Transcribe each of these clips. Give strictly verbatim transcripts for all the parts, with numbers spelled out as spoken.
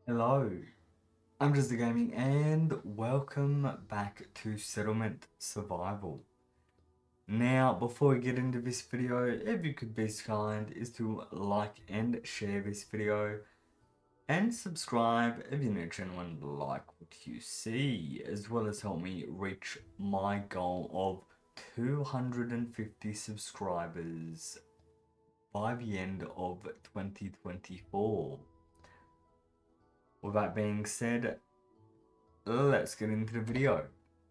Hello, I'm JezzaGaming and welcome back to Settlement Survival. Now, before we get into this video, if you could be so kind is to like and share this video and subscribe if you're new channel and like what you see, as well as help me reach my goal of two hundred fifty subscribers by the end of twenty twenty-four. With that being said, let's get into the video.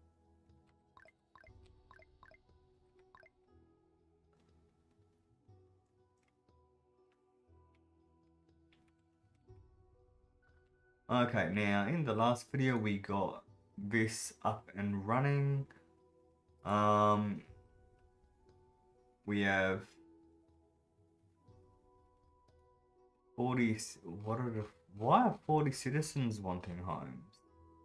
Okay, now in the last video we got this up and running. Um, we have forty. What are the? Why are forty citizens wanting homes?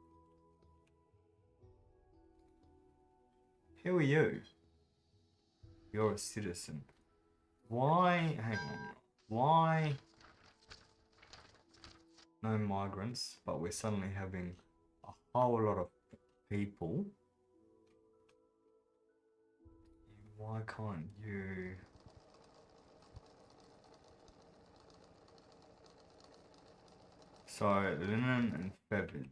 Who are you? You're a citizen. Why? Hang on. Why? No migrants, but we're suddenly having a whole lot of people. Why can't you? So, linen and feathers.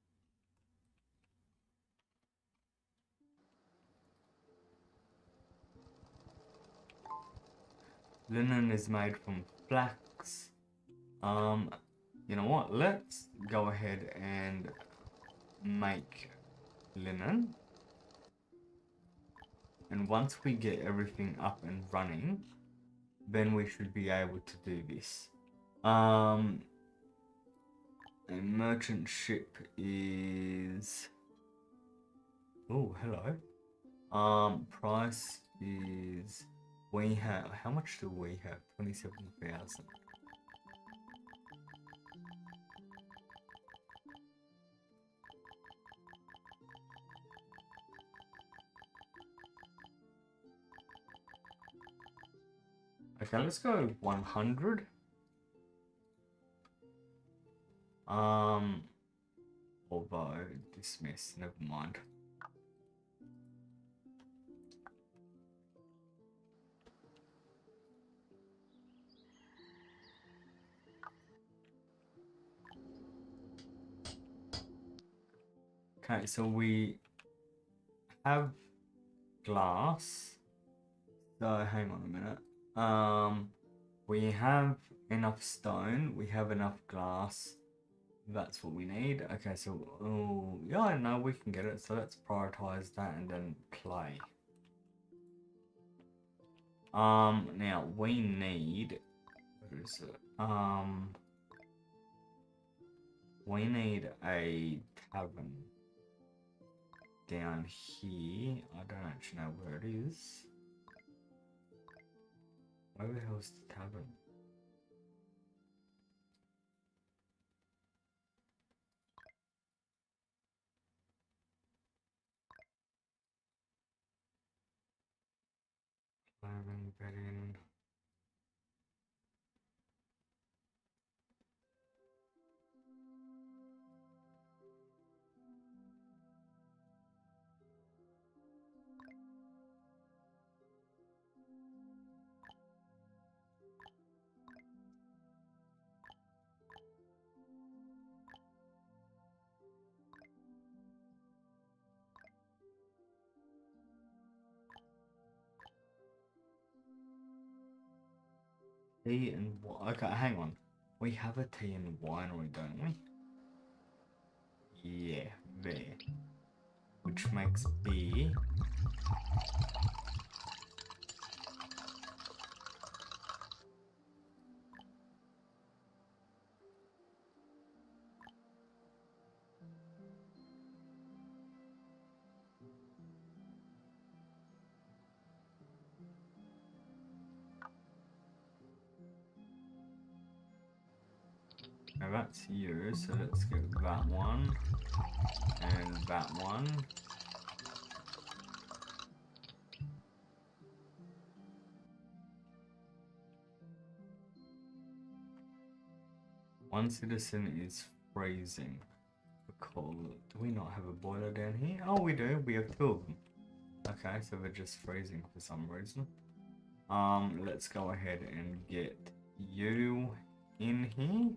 Linen is made from flax. Um, you know what? Let's go ahead and make linen. And once we get everything up and running, then we should be able to do this. Um, a merchant ship is... Oh, hello. Um, price is... We have... How much do we have? twenty-seven thousand. Okay, let's go one hundred. Um, although, dismiss, never mind. Okay, so we have glass. So hang on a minute. Um, we have enough stone. We have enough glass. That's what we need. Okay, so oh yeah, I know we can get it. So let's prioritize that and then clay. Um, now we need. What is it? Um, we need a tavern down here. I don't actually know where it is. Where the hell is the tavern? Tavern, bedding. Tea and wine. Okay, hang on. We have a tea and winery, don't we? Yeah, there. Which makes beer. Now that's you, so let's get that one and that one. One citizen is freezing. Because do we not have a boiler down here? Oh, we do. We have two of them. Okay, so they're just freezing for some reason. Um, let's go ahead and get you in here.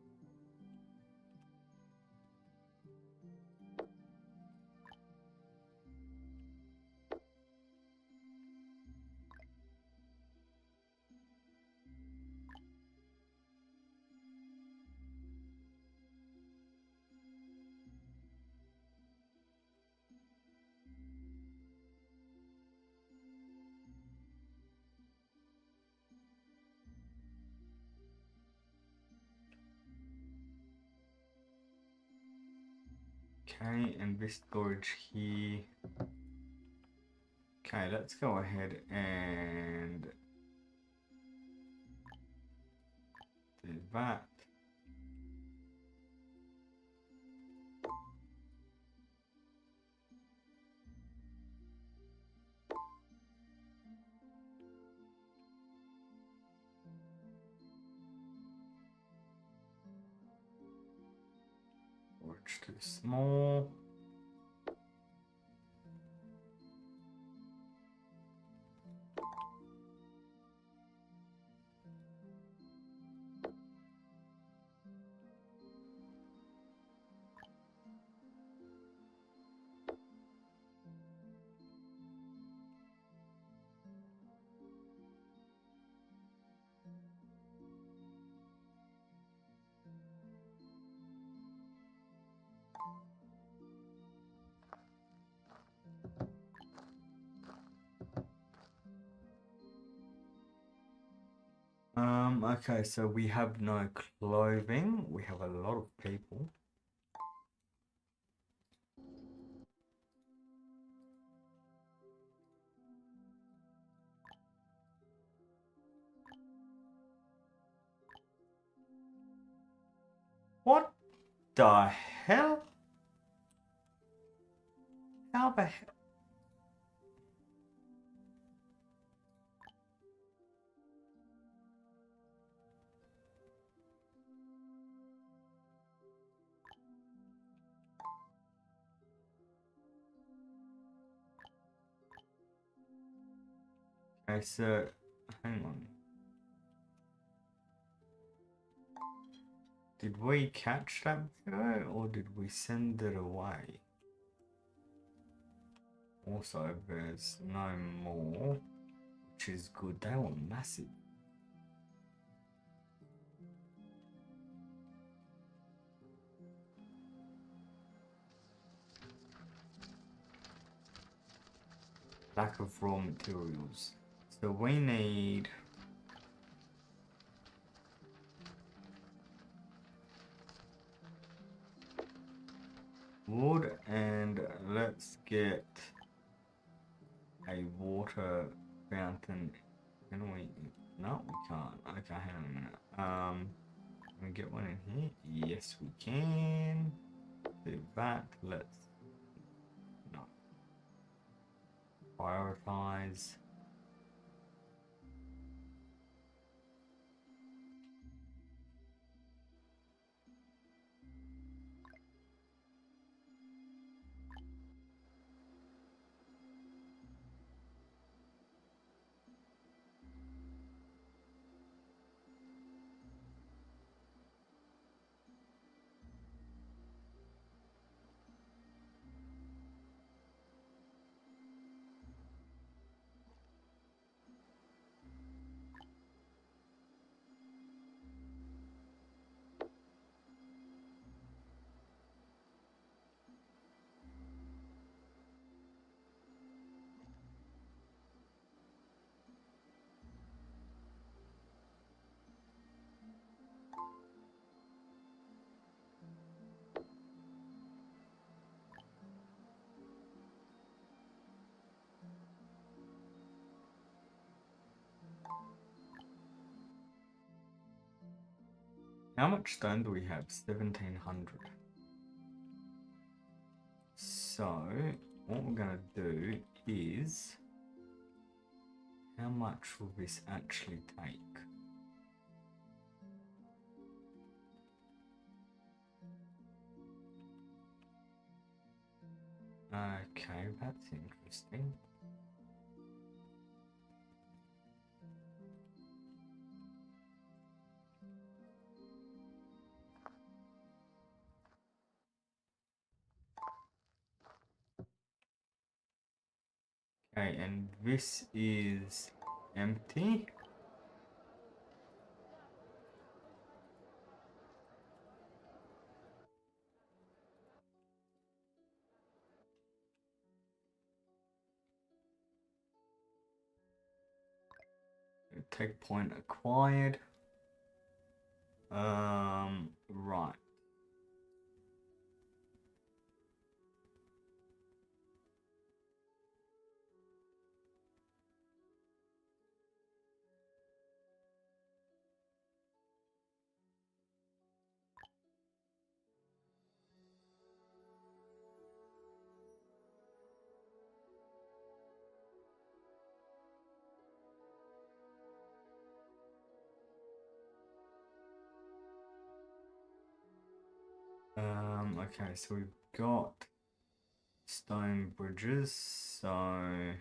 Okay, and this storage here. Okay, let's go ahead and do that. Storage too small. Um, okay, so we have no clothing. We have a lot of people. What the hell? How the hell? Okay, so hang on. Did we catch that guy or did we send it away? Also, there's no more, which is good. They were massive. Lack of raw materials. So we need wood, and let's get a water fountain. Can we? No, we can't. Okay, hang on a minute. Um, can we get one in here? Yes, we can. Do that. Let's no prioritize. How much stone do we have? seventeen hundred. So, what we're going to do is, how much will this actually take? Okay, that's interesting. Okay, and this is empty. Take point acquired. Um, right. Um, okay, so we've got stone bridges, so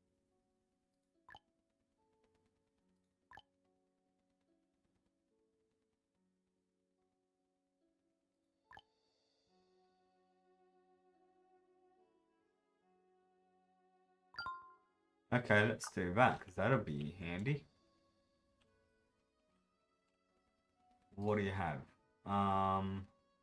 okay, let's do that because that'll be handy. What do you have? Um,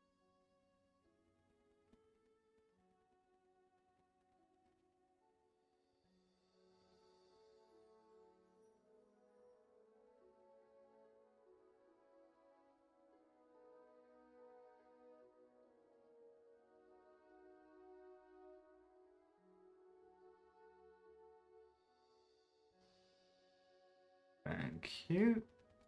thank you.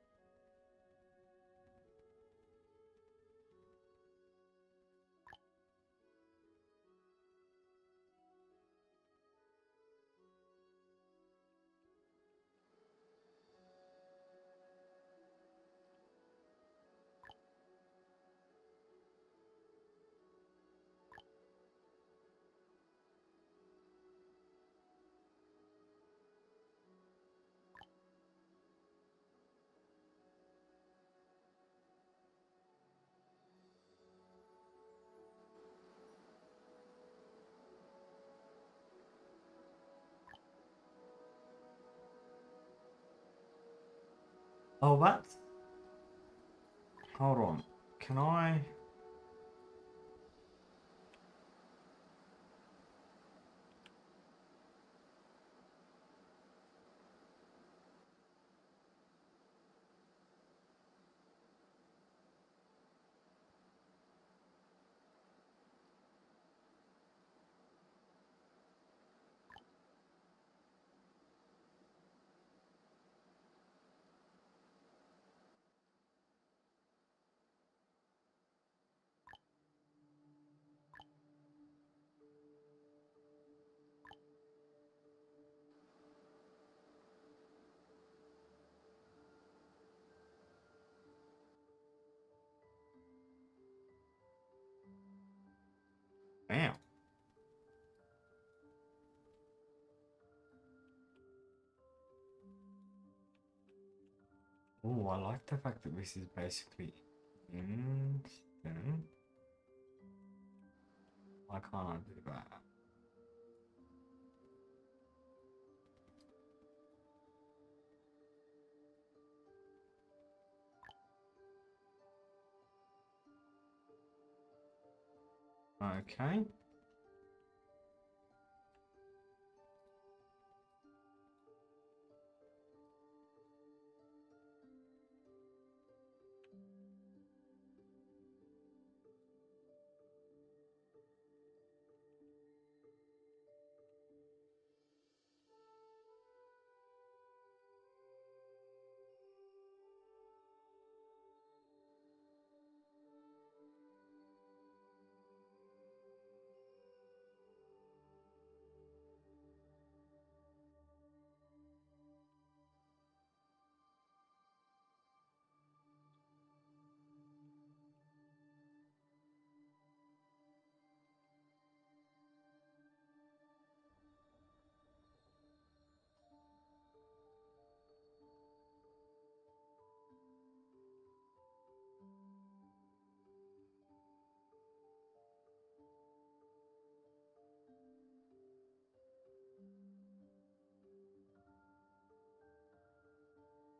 Oh, that's. Hold on. Can I? Damn. Oh, I like the fact that this is basically instant. Why can't I do that? Okay.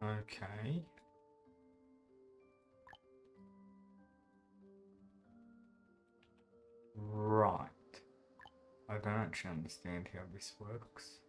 Okay. Right. I don't actually understand how this works.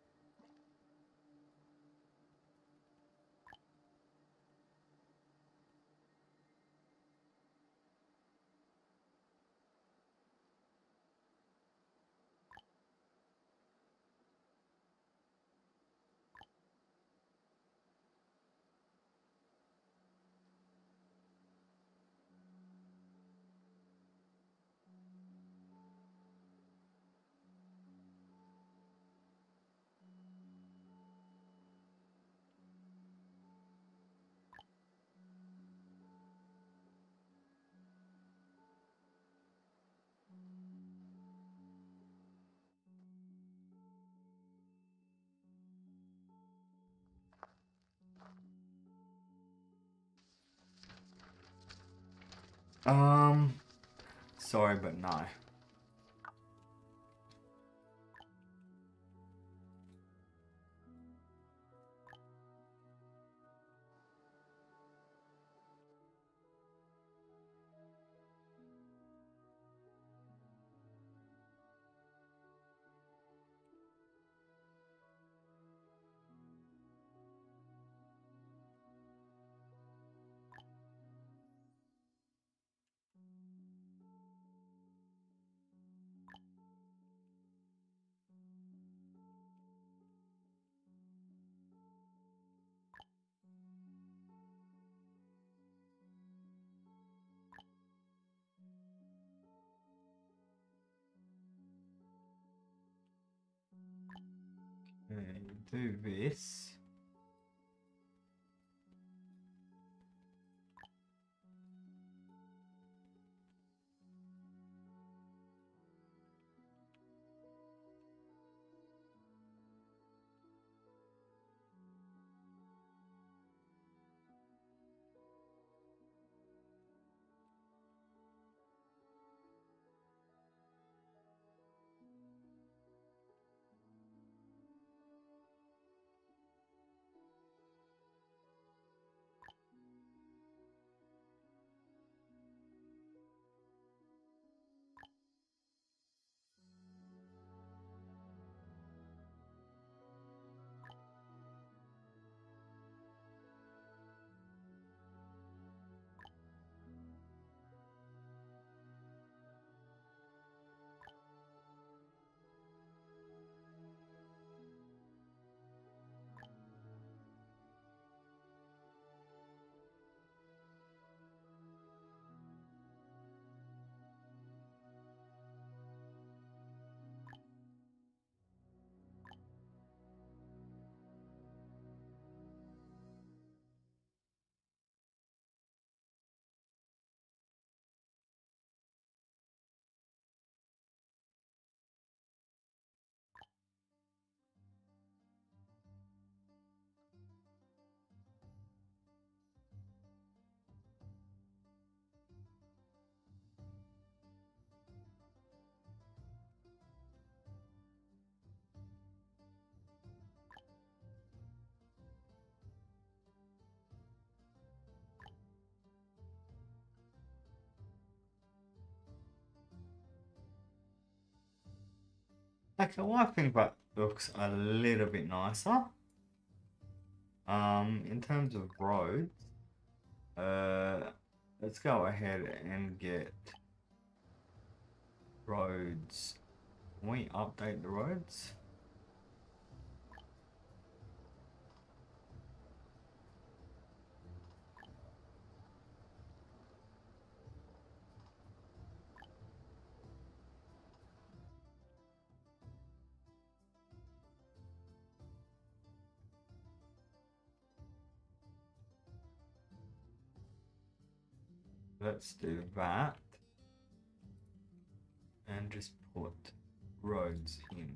Um, sorry, but no. Okay, do this. Okay, well, I think that looks a little bit nicer. Um, in terms of roads, uh, let's go ahead and get roads. Can we update the roads? Let's do that. And just put roads in.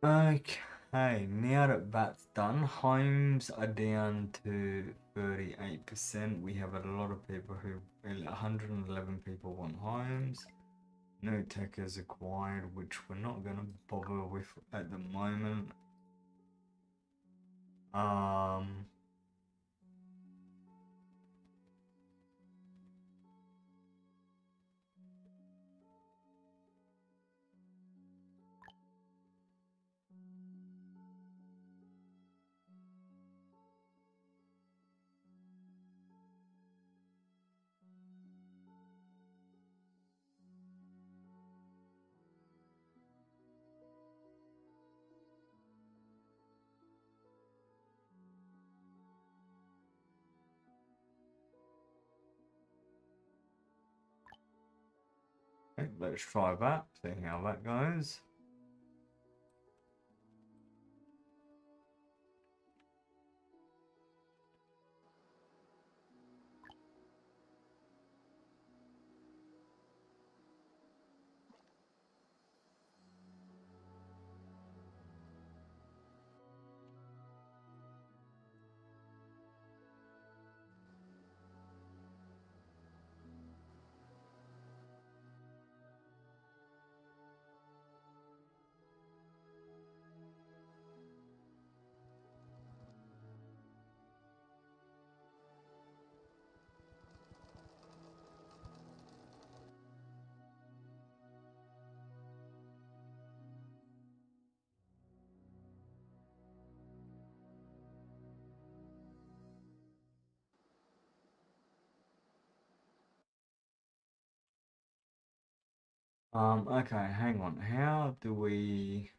Okay, now that that's done, homes are down to thirty-eight percent. We have a lot of people who, one hundred eleven people want homes. No tech is acquired, which we're not going to bother with at the moment. Um... Okay, let's try that, see how that goes. Um, okay, hang on. How do we...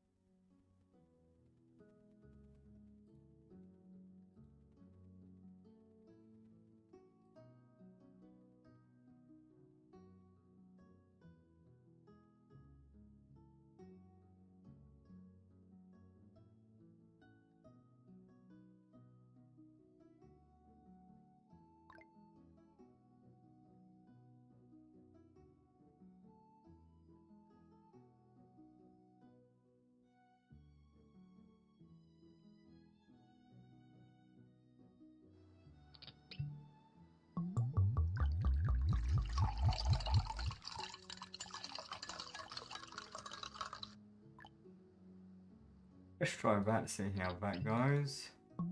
Let's try that, see how that goes.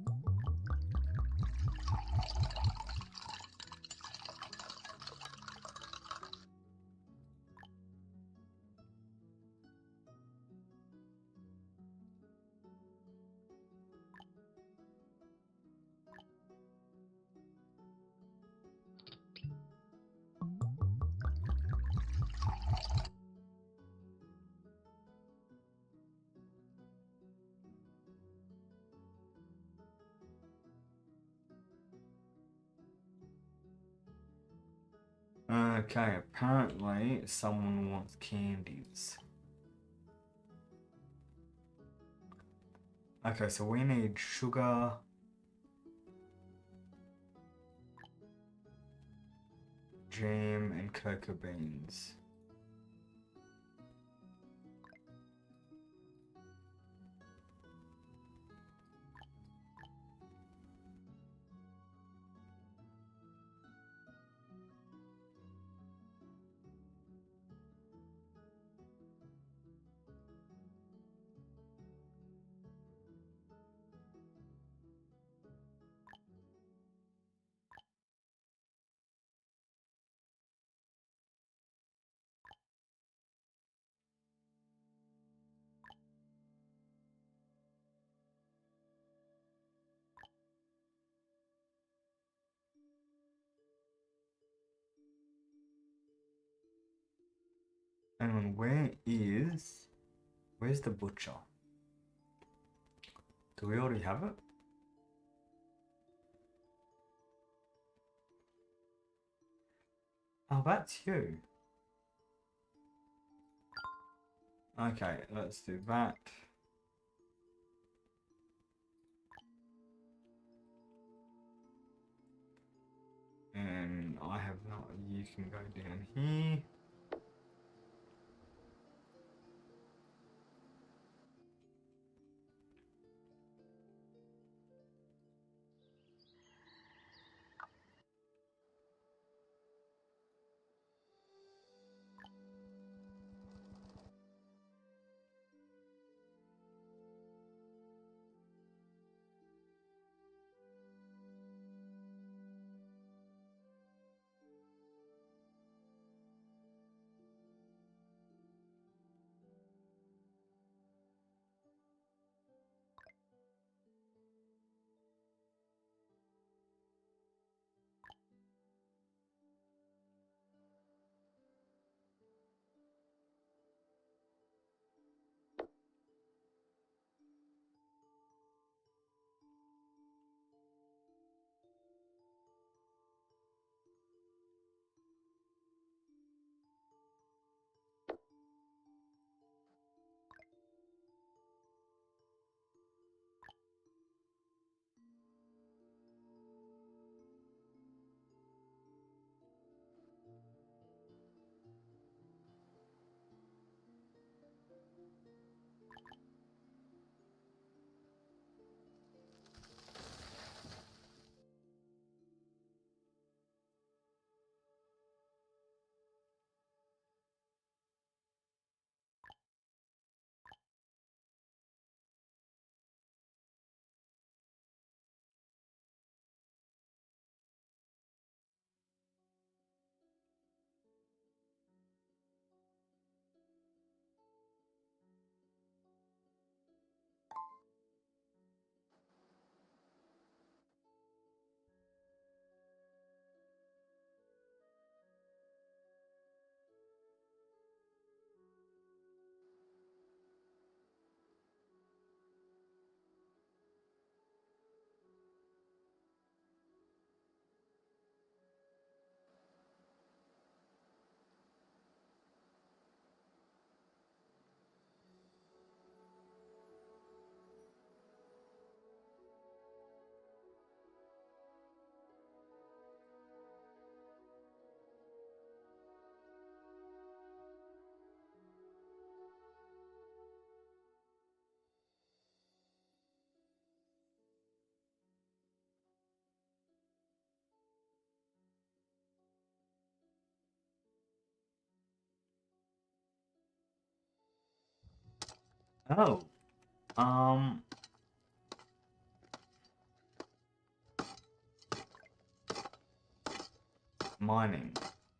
Okay, apparently someone wants candies. Okay, so we need sugar, jam, and cocoa beans. Hang on, where is... Where's the butcher? Do we already have it? Oh, that's you. Okay, let's do that. And I have not... You can go down here. Oh. Um. Mining.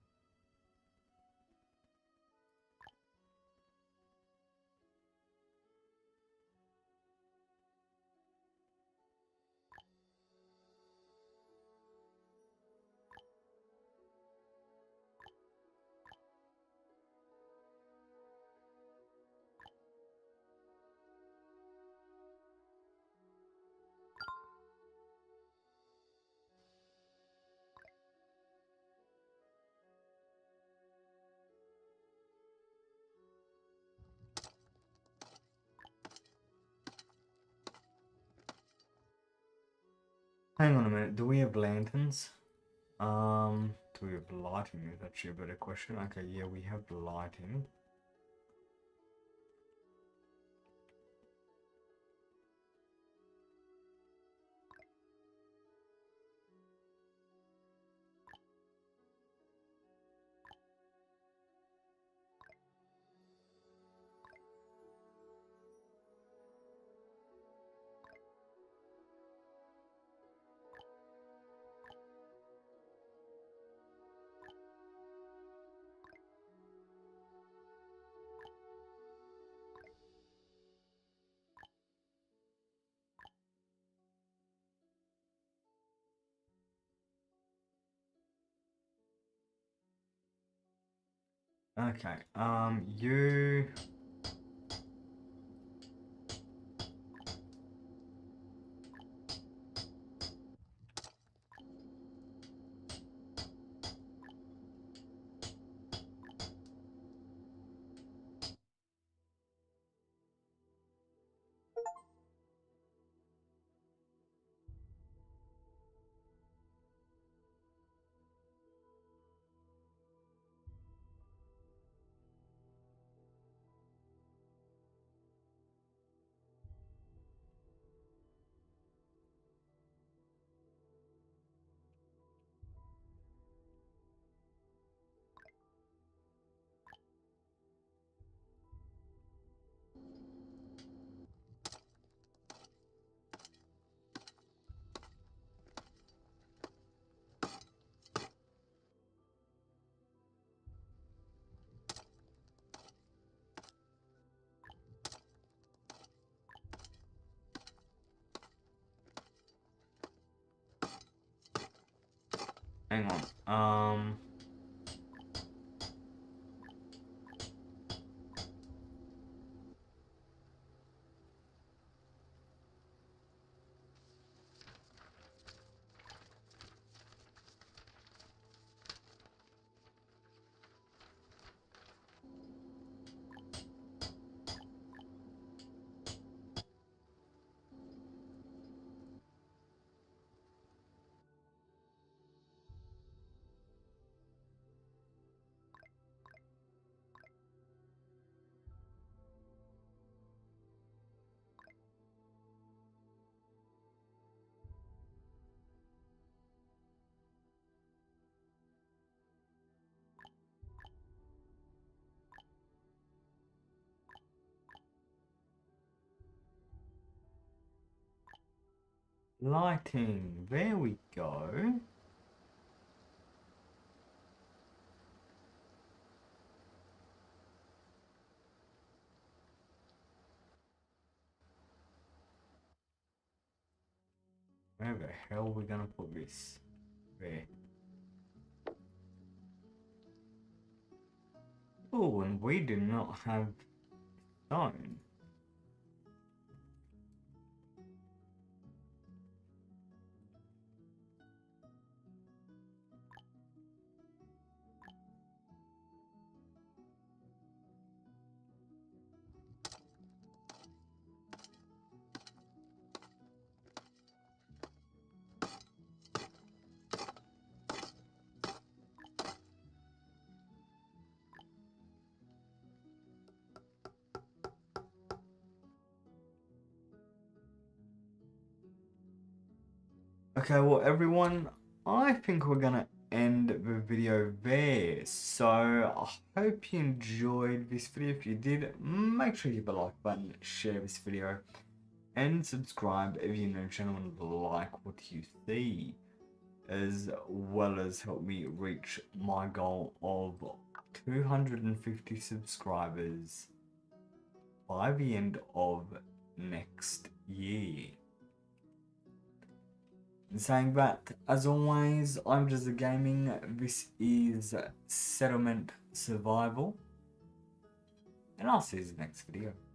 Hang on a minute. Do we have lanterns? Um. Do we have lighting? Is actually a better question. Okay, yeah, we have lighting. Okay. Um. You. Hang on. Um. Lighting. There we go. Where the hell are we gonna put this? There. Oh, and we do not have stone. Okay, well, everyone, I think we're gonna end the video there. So I hope you enjoyed this video. If you did, make sure you hit the like button, share this video, and subscribe if you're new to the channel and like what you see, as well as help me reach my goal of two hundred fifty subscribers by the end of next year. In saying that, as always, I'm JezzaGaming, this is Settlement Survival, and I'll see you in the next video.